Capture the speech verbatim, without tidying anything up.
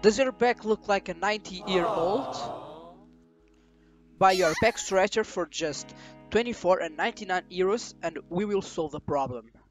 Does your back look like a ninety year old? Buy your back stretcher for just twenty-four and ninety-nine euros and we will solve the problem.